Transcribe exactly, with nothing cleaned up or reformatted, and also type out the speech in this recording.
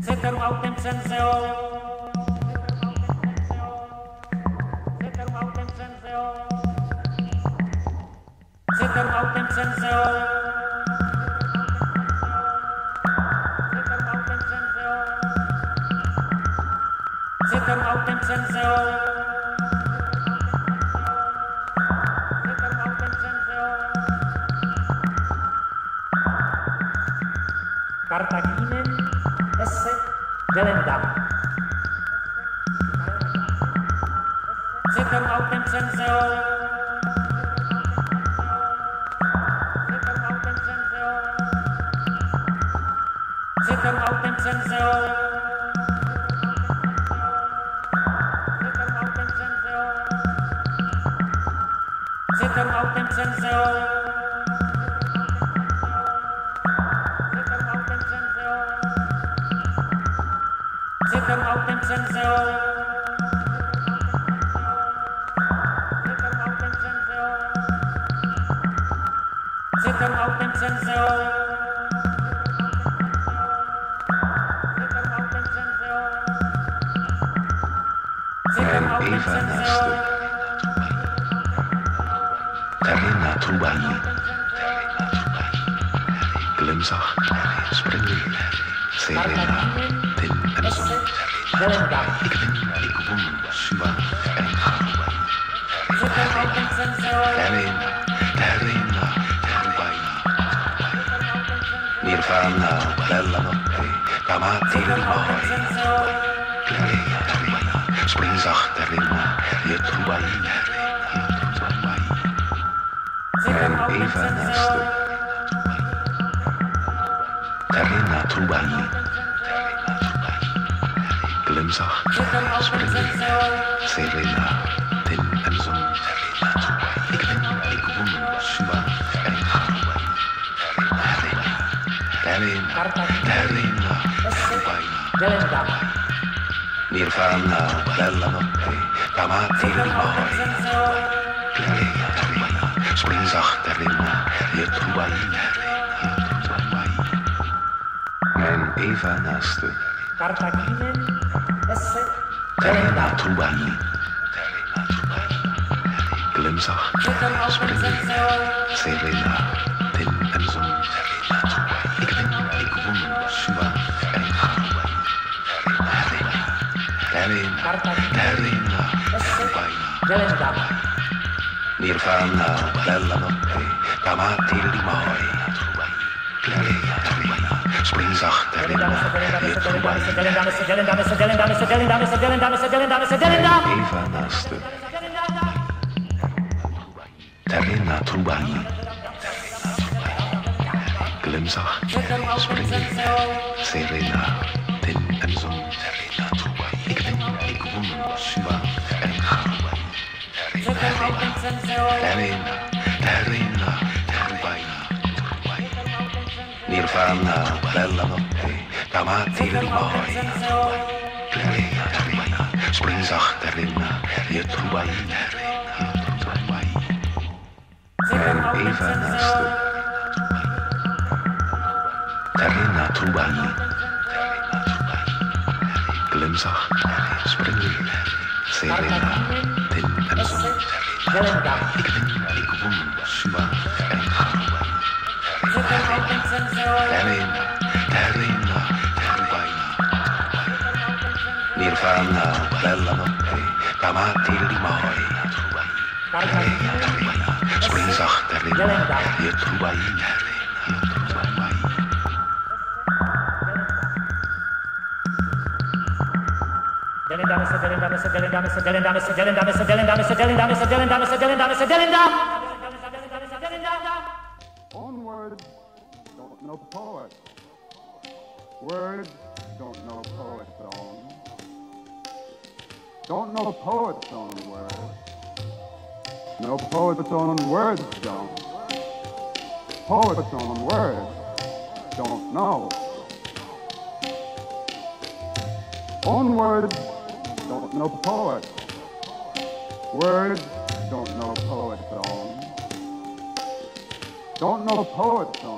Ceterum autem censeo. Ceterum autem censeo. Ceterum autem censeo. Ceterum autem censeo. Ceterum autem censeo. Ceterum autem censeo. Cartaginem esse delendam. Ceterum autem censeo. Ceterum autem censeo. Ceterum autem censeo. Ceterum autem censeo. Ceterum autem censeo. Ceterum autem censeo. Ceterum autem censeo. Ceterum autem censeo. Ceterum autem censeo. Ceterum autem censeo. Terina Trubai, glimzag, springen, serena, tin en zon. Ik win, ik won, Suwa en Garubai. Terina, Terina, Trubai. Nirvana, bella notte, Kamati Rimoi. Kleina, Trubai, spring zacht, Terina, je Trubai. En even naast de Terina Trubai, glimzag, springen, serena, tin en zon. Ik win, ik won, Suwa en Garubai. Terina, Terina, Trubai. Nirvana, bella notte, Kamati Rimoi. Kleina, Trubai. Spring zacht Terina, je Trubai. En even naast de Cartaginem esse Terina Trubai. Glimzag, springen, serena, tin en zon. Ik win, ik won, Suwa en Garubai. Terina, Terina, Trubai. Nirvana, bella notte, Kamati Rimoi. Kleina, Trubai, spring zacht Terina, je Trubai. Even naast de Terina Trubai. Glimzag, springen, serena, tin en zon. Ik win, ik won, Suwa en Garubai. Terina, Terina, Trubai. Nirvana, bella notte, Kamati Rimoi. Kleina, Trubai, spring zacht Terina, je Trubai. En even naast de Terina Trubai. Glimzag, springen, serena, tin en zon. Ik win, ik won, Suwa en Garubai. Terina, Terina, Trubai. Nirvana, bella notte, Kamati Rimoi. Kleina, Trubai, spring zacht Terina, je Trubai. Onward, don't know poet. Words, don't know poet's own. Don't know poet's own words. No poet's own words don't. Poet's own words don't know. Onward, don't know poet. Words, don't know poet's own. Don't know poet's own.